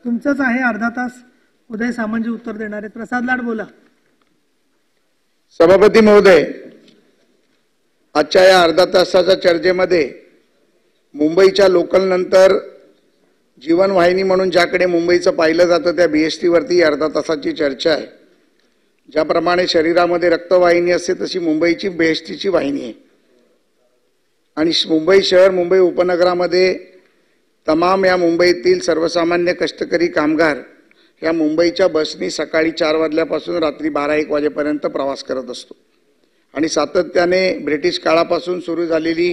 तुमचंच आहे अर्धा तास. उदय सामंत उत्तर देणार आहेत. प्रसाद लाड बोला. सभापती महोदय, आजच्या या अर्धा तासाच्या चर्चेमध्ये मुंबईच्या लोकल नंतर जीवनवाहिनी म्हणून ज्याकडे मुंबईचं पाहिलं जातं त्या BST वरती अर्धा तासाची चर्चा आहे. ज्याप्रमाणे शरीरामध्ये रक्तवाहिनी असते तशी मुंबईची BSTची वाहिनी आहे आणि मुंबई शहर मुंबई उपनगरामध्ये तमाम या मुंबईतील सर्वसामान्य कष्टकरी कामगार या मुंबईच्या बसनी सकाळी 4 वाजल्यापासून रात्री 12-1 वाजेपर्यंत प्रवास करत असतो आणि सातत्याने ब्रिटिश काळापासून सुरू झालेली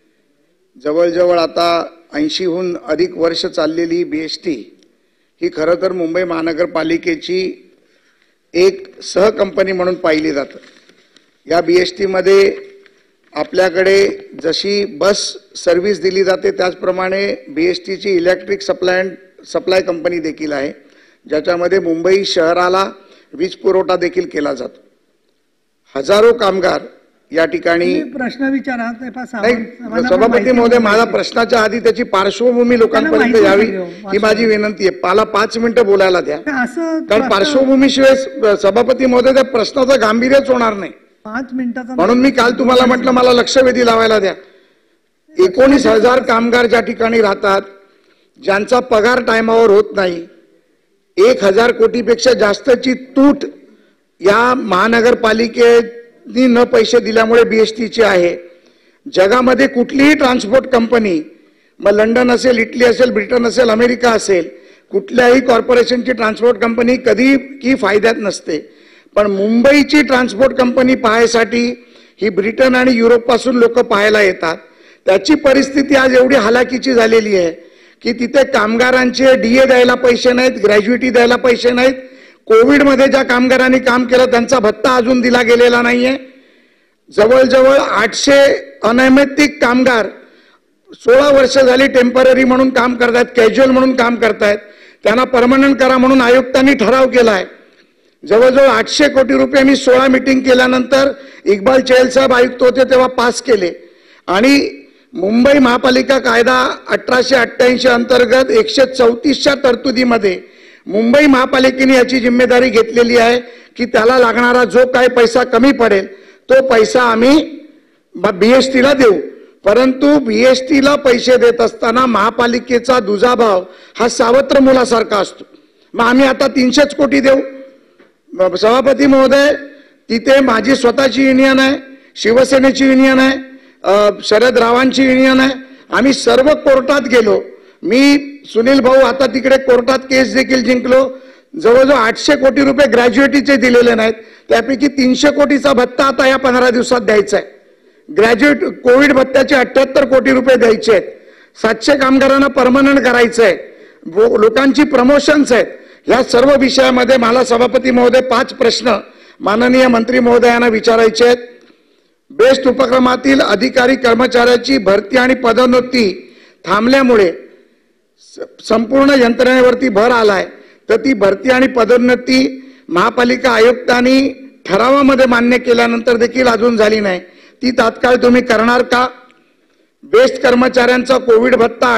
जवळजवळ आता 80हून अधिक वर्ष चाललेली BST ही खरं तर मुंबई महानगरपालिकेची एक सहकंपनी म्हणून पाहिली जाते. या BST मध्ये आपल्याकडे जशी बस सर्व्हिस दिली जाते त्याचप्रमाणे BSTची इलेक्ट्रिक सप्लाय कंपनी देखील आहे, ज्याच्यामध्ये मुंबई शहराला वीज पुरवठा देखील केला जातो. हजारो कामगार या ठिकाणी प्रश्न विचारा. सभापती महोदय, माझा प्रश्नाच्या आधी त्याची पार्श्वभूमी लोकांपर्यंत यावी ही माझी विनंती आहे. मला 5 मिनिटं बोलायला द्या, कारण पार्श्वभूमीशिवाय सभापती महोदय त्या प्रश्नाचं गांभीर्यच होणार नाही. 5 मिनिटाचा म्हणून मी काल तुम्हाला म्हटलं मला लक्षवेधी लावायला द्या. 19,000 कामगार ज्या ठिकाणी राहतात, ज्यांचा पगार टायमावर होत नाही, 1,000 कोटीपेक्षा जास्तची तूट या महानगरपालिकेने न पैसे दिल्यामुळे BSTची आहे. जगामध्ये कुठलीही ट्रान्सपोर्ट कंपनी, मग लंडन असेल, इटली असेल, ब्रिटन असेल, अमेरिका असेल, कुठल्याही कॉर्पोरेशनची ट्रान्सपोर्ट कंपनी कधी की फायद्यात नसते. पण मुंबईची ट्रान्सपोर्ट कंपनी पाहायसाठी ही ब्रिटन आणि युरोप पासून लोक पाहायला येतात. त्याची परिस्थिती आज एवढी हालाकीची झालेली आहे की तिथे कामगारांचे DA द्यायला पैसे नाहीत, ग्रॅज्युइटी द्यायला पैसे नाहीत. कोविडमध्ये ज्या कामगारांनी काम केलं त्यांचा भत्ता अजून दिला गेलेला नाहीये. जवळजवळ 800 अनैमित्तिक कामगार 16 वर्ष झाली टेम्पररी म्हणून काम करतायत, कॅज्युअल म्हणून काम करतायत. त्यांना परमनंट करा म्हणून आयुक्तांनी ठराव केलाय. जवळजवळ 800 कोटी रुपये मी 16 मीटिंग केल्यानंतर इक्बाल चहल साहेब आयुक्त होते तेव्हा पास केले आणि मुंबई महापालिका कायदा 1888 अंतर्गत 134च्या तरतुदीमध्ये मुंबई महापालिकेने याची जिम्मेदारी घेतलेली आहे की त्याला लागणारा जो काही पैसा कमी पडेल तो पैसा आम्ही BSTला देऊ. परंतु BSTला पैसे देत असताना महापालिकेचा दुजाभाव हा सावत्र मुलासारखा असतो. मग आम्ही आता 300 कोटी देऊ. सभापती महोदय, तिथे माझी स्वतःची युनियन आहे, शिवसेनेची युनियन आहे, शरद रावांची युनियन आहे. आम्ही सर्व कोर्टात गेलो. मी सुनील भाऊ आता तिकडे कोर्टात केस देखील जिंकलो. जवळजवळ 800 कोटी रुपये ग्रॅज्युएटीचे दिलेले नाहीत. त्यापैकी 300 कोटीचा भत्ता आता या 15 दिवसात द्यायचा आहे. ग्रॅज्युएट कोविड भत्त्याचे 78 कोटी रुपये द्यायचे आहेत. 700 कामगारांना परमनंट करायचं आहे. लोकांची प्रमोशन्स आहेत. या सर्व विषयामध्ये मला सभापती महोदय 5 प्रश्न माननीय मंत्री महोदयांना विचारायचे आहेत. बेस्ट उपक्रमातील अधिकारी कर्मचाऱ्याची भरती आणि पदोन्नती थांबल्यामुळे संपूर्ण यंत्रणेवरती भर आलाय, तर ती भरती आणि पदोन्नती महापालिका आयुक्तांनी ठरावामध्ये मान्य केल्यानंतर देखील अजून झाली नाही. ती तात्काळ तुम्ही करणार का? बेस्ट कर्मचाऱ्यांचा कोविड भत्ता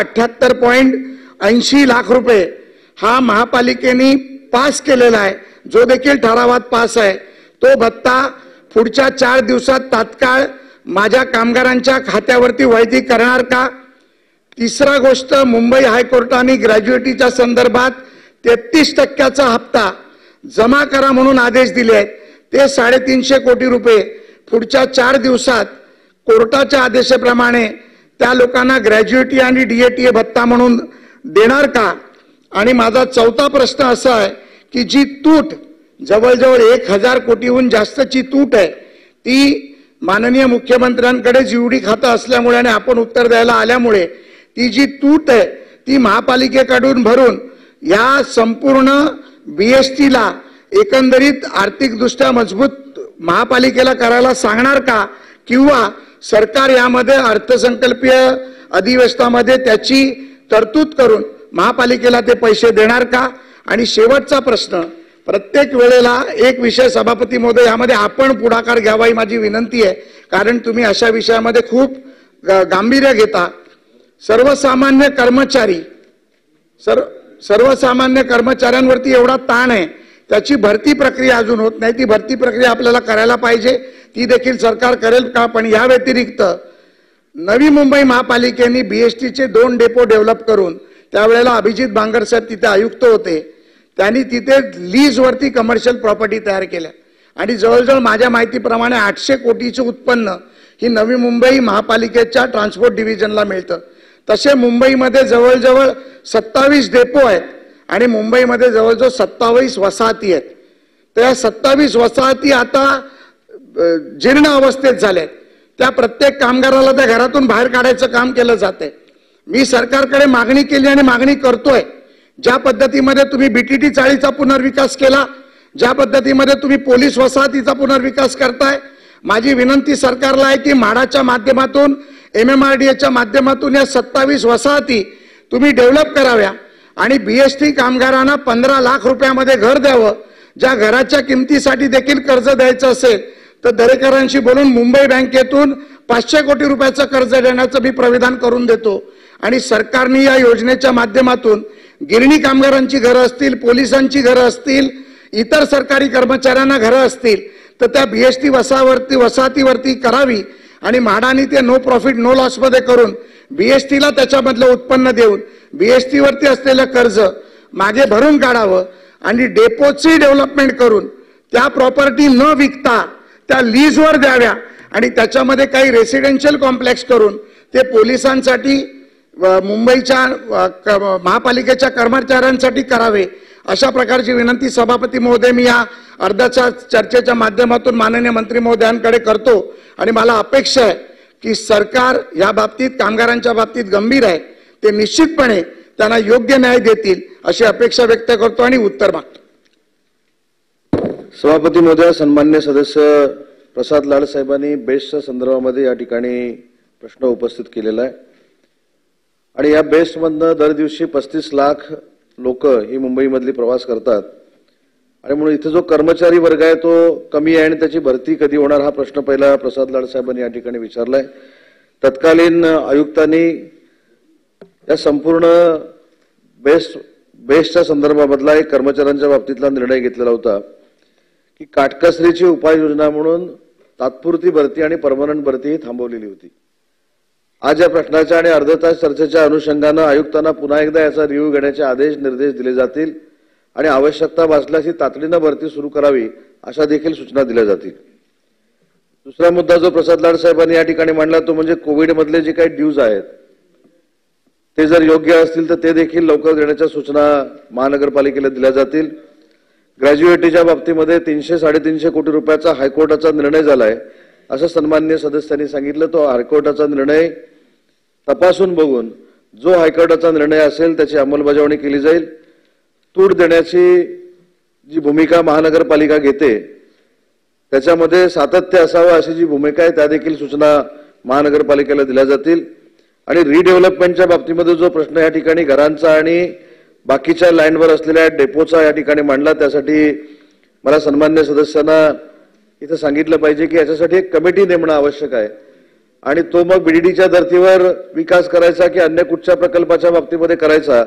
78.80 लाख रुपये हा महापालिकेने पास केलेला आहे, जो देखील ठरावात पास आहे. तो भत्ता पुढच्या 4 दिवसात तात्काळ माझ्या कामगारांच्या खात्यावरती वैधी करणार का? तिसरा गोष्ट, मुंबई हायकोर्टाने ग्रॅज्युएटीच्या संदर्भात 33% हप्ता जमा करा म्हणून आदेश दिले आहेत. ते 350 कोटी रुपये पुढच्या 4 दिवसात कोर्टाच्या आदेशाप्रमाणे त्या लोकांना ग्रॅज्युएटी आणि DATA भत्ता म्हणून देणार का? आणि माझा 4था प्रश्न असा आहे की जी तूट जवळजवळ 1000 कोटीहून जास्तची तूट आहे, ती माननीय मुख्यमंत्र्यांकडे जीवडी खातं असल्यामुळे आणि आपण उत्तर द्यायला आल्यामुळे ती जी तूट आहे ती महापालिकेकडून भरून या संपूर्ण BSTला एकंदरीत आर्थिकदृष्ट्या मजबूत महापालिकेला करायला सांगणार का? किंवा सरकार यामध्ये अर्थसंकल्पीय अधिवेशनामध्ये त्याची तरतूद करून महापालिकेला ते पैसे देणार का? आणि शेवटचा प्रश्न, प्रत्येक वेळेला एक विषय सभापती महोदय यामध्ये आपण पुढाकार घ्यावा ही माझी विनंती आहे, कारण तुम्ही अशा विषयामध्ये खूप गांभीर्य घेता. सर्वसामान्य कर्मचारी सर्वसामान्य कर्मचाऱ्यांवरती एवढा ताण आहे, त्याची भरती प्रक्रिया अजून होत नाही. ती भरती प्रक्रिया आपल्याला करायला पाहिजे, ती देखील सरकार करेल का? पण या व्यतिरिक्त नवी मुंबई महापालिकेने बीएसटीचे 2 डेपो डेव्हलप करून, त्यावेळेला अभिजित बांगर साहेब तिथे आयुक्त होते, त्यांनी तिथे लीजवरती कमर्शियल प्रॉपर्टी तयार केल्या आणि जवळजवळ माझ्या माहितीप्रमाणे 800 कोटीचं उत्पन्न ही नवी मुंबई महापालिकेच्या ट्रान्सपोर्ट डिव्हिजनला मिळतं. तसे मुंबईमध्ये जवळजवळ 27 डेपो आहेत आणि मुंबईमध्ये जवळजवळ 27 वसाहती आहेत. तर या 27 वसाहती आता जीर्ण अवस्थेत झाल्या. त्या प्रत्येक कामगाराला त्या घरातून बाहेर काढायचं काम केलं जातंय. मी सरकारकडे मागणी केली आणि मागणी करतोय, ज्या पद्धतीमध्ये तुम्ही बीटीटी चाळीचा पुनर्विकास केला, ज्या पद्धतीमध्ये तुम्ही पोलीस वसाहतीचा पुनर्विकास करताय, माझी विनंती सरकारला आहे की म्हाडाच्या माध्यमातून, MMRDAच्या माध्यमातून या 27 वसाहती तुम्ही डेव्हलप कराव्या आणि बीएसटी कामगारांना 15 लाख रुपयामध्ये घर द्यावं. ज्या घराच्या किमतीसाठी देखील कर्ज द्यायचं असेल तर दरेकरांशी बोलून मुंबई बँकेतून 500 कोटी रुपयाचं कर्ज देण्याचं मी प्रविधान करून देतो. आणि सरकारने या योजनेच्या माध्यमातून गिरणी कामगारांची घरं असतील, पोलिसांची घरं असतील, इतर सरकारी कर्मचाऱ्यांना घरं असतील तर त्या बीएसटी वसाहतीवरती करावी आणि म्हाडाने ते नो प्रॉफिट नो लॉस मध्ये करून बीएसटीला त्याच्यामधलं उत्पन्न देऊन बीएसटीवरती असलेलं कर्ज मागे भरून काढावं आणि डेपोची डेव्हलपमेंट करून त्या प्रॉपर्टी न विकता त्या लीजवर द्याव्या आणि त्याच्यामध्ये काही रेसिडेन्शियल कॉम्प्लेक्स करून ते पोलिसांसाठी, मुंबईच्या महापालिकेच्या कर्मचाऱ्यांसाठी करावे. अशा प्रकारची विनंती सभापती महोदय मी या अर्ध्याच्या चर्चेच्या माध्यमातून माननीय मंत्री महोदयांकडे करतो आणि मला अपेक्षा आहे की सरकार या बाबतीत, कामगारांच्या बाबतीत गंभीर आहे. ते निश्चितपणे त्यांना योग्य न्याय देतील अशी अपेक्षा व्यक्त करतो आणि उत्तर मागतो. सभापती महोदय, सन्मान्य सदस्य प्रसाद लाड साहेबांनी बेस्टच्या संदर्भामध्ये या ठिकाणी प्रश्न उपस्थित केलेला आहे आणि या बेस्टमधनं दर दिवशी 35 लाख लोक ही मुंबईमधली प्रवास करतात आणि म्हणून इथे जो कर्मचारी वर्ग आहे तो कमी आहे आणि त्याची भरती कधी होणार हा प्रश्न पहिला प्रसाद लाड साहेबांनी या ठिकाणी विचारलाय. तत्कालीन आयुक्तांनी या संपूर्ण बेस्टच्या संदर्भामधला एक कर्मचाऱ्यांच्या बाबतीतला निर्णय घेतलेला होता की काटकसरीची उपाययोजना म्हणून तात्पुरती भरती आणि परमनंट भरती थांबवलेली होती. आज या प्रश्नाच्या आणि अर्धा तास चर्चेच्या अनुषंगानं आयुक्तांना पुन्हा एकदा याचा रिव्ह्यू घेण्याचे आदेश निर्देश दिले जातील आणि आवश्यकता भासल्यास ही तातडीनं भरती सुरू करावी अशा देखील सूचना दिल्या जातील. दुसरा मुद्दा जो प्रसाद लाड साहेबांनी या ठिकाणी मांडला तो म्हणजे कोविड मधले जे काही ड्यूज आहेत ते जर योग्य असतील तर ते देखील लवकर देण्याच्या सूचना महानगरपालिकेला दिल्या जातील. ग्रॅज्युएटीच्या बाबतीमध्ये 300-350 कोटी रुपयाचा हायकोर्टाचा निर्णय झालाय असं सन्माननीय सदस्यांनी सांगितलं. तो हायकोर्टाचा निर्णय तपासून बघून जो हायकोर्टाचा निर्णय असेल त्याची अंमलबजावणी केली जाईल. तूट देण्याची जी भूमिका महानगरपालिका घेते त्याच्यामध्ये सातत्य असावं अशी जी भूमिका आहे त्या देखील सूचना महानगरपालिकेला दिल्या जातील. आणि रिडेव्हलपमेंटच्या बाबतीमध्ये जो प्रश्न या ठिकाणी घरांचा आणि बाकीच्या लाईनवर असलेल्या डेपोचा या ठिकाणी मांडला त्यासाठी मला सन्मान्य सदस्यांना इथं सांगितलं पाहिजे की याच्यासाठी एक कमिटी नेमणं आवश्यक आहे आणि तो मग बीडीडीच्या धर्तीवर विकास करायचा की अन्य कुठच्या प्रकल्पाच्या बाबतीमध्ये करायचा,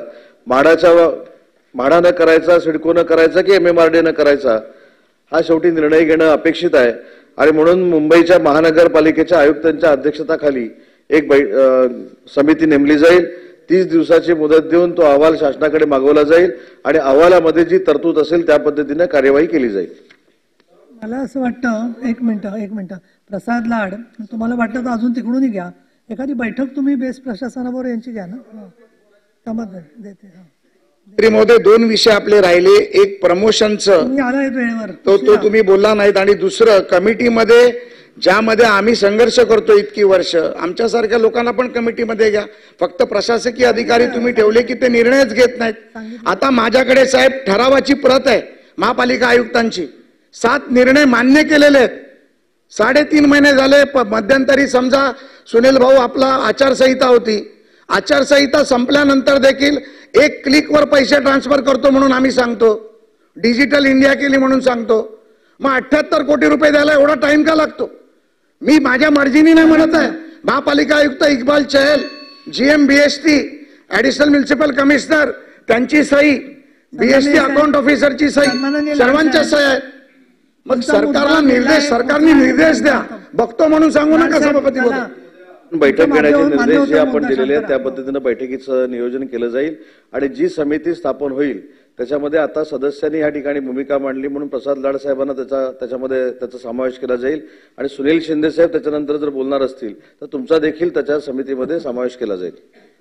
म्हाडानं करायचा, सिडकोनं करायचा की MMRDAनं करायचा हा शेवटी निर्णय घेणं अपेक्षित आहे. आणि म्हणून मुंबईच्या महानगरपालिकेच्या आयुक्तांच्या अध्यक्षतेखाली एक समिती नेमली जाईल. 30 दिवसाची मुदत देऊन तो अहवाल शासनाकडे मागवला जाईल आणि अहवालामध्ये जी तरतूद असेल त्या पद्धतीने कार्यवाही केली जाईल. मला असं वाटतं, एक मिनिट प्रसाद लाड, तुम्हाला वाटतं तर अजून तिकडूनही घ्या, एखादी बैठक तुम्ही बेस्ट प्रशासनाबरोबर यांची घ्या ना. समज देते. मंत्री महोदय, 2 विषय आपले राहिले. एक प्रमोशनचं, तुम्ही आलाय वेळेवर, तो तुम्ही बोलला नाहीत आणि दुसरं कमिटीमध्ये ज्यामध्ये आम्ही संघर्ष करतो इतकी वर्ष, आमच्यासारख्या लोकांना पण कमिटीमध्ये घ्या. फक्त प्रशासकीय अधिकारी तुम्ही ठेवले की ते निर्णयच घेत नाहीत. आता माझ्याकडे साहेब ठरावाची प्रत आहे महापालिका आयुक्तांची. 7 निर्णय मान्य केलेले आहेत. 3.5 महिने झाले. मध्यंतरी समजा सुनील भाऊ आपला आचारसंहिता होती, आचारसंहिता संपल्यानंतर देखील 1 क्लिकवर पैसे ट्रान्सफर करतो म्हणून आम्ही सांगतो, डिजिटल इंडिया केली म्हणून सांगतो. मग 78 कोटी रुपये द्यायला एवढा टाइम का लागतो? मी माझ्या मर्जीने नाही म्हणत आहे. महापालिका आयुक्त Iqbal Chahal, GM BST, additional municipal commissioner, त्यांची सही, बीएसटी अकाउंट ऑफिसरची सन्माननीय सही, सर्वांच्या सह्या आहेत. मग सरकारला निर्देश, सरकारने निर्देश द्या, बघतो म्हणून सांगू नका सभापती चला. महोदय. बैठक घेण्याचे मान्य निर्देश जे होतं आपण मुद्दा दिलेले आहेत त्या शंकरराव. पद्धतीनं बैठकीचं नियोजन केलं जाईल आणि जी समिती स्थापन होईल त्याच्यामध्ये आता सदस्यांनी या ठिकाणी भूमिका मांडली म्हणून प्रसाद लाड साहेबांना त्याच्यामध्ये त्याचा समावेश केला जाईल आणि सुनील शिंदे साहेब त्याच्यानंतर जर बोलणार असतील तर तुमचा देखील त्याच्या समितीमध्ये समावेश केला जाईल.